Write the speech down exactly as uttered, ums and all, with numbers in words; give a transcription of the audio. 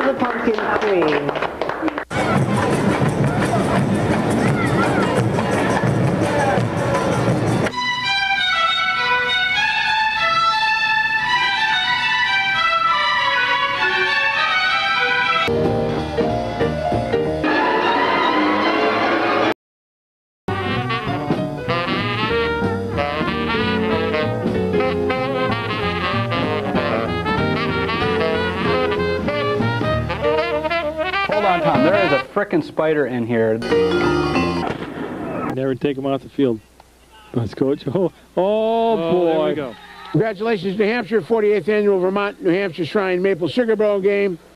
the pumpkin queen. Hold on, Tom. There is a frickin' spider in here. Never take him off the field. Let's coach. Oh, oh, oh boy. There we go. Congratulations, New Hampshire, forty-eighth Annual Vermont, New Hampshire Shrine Maple Sugar Bowl game.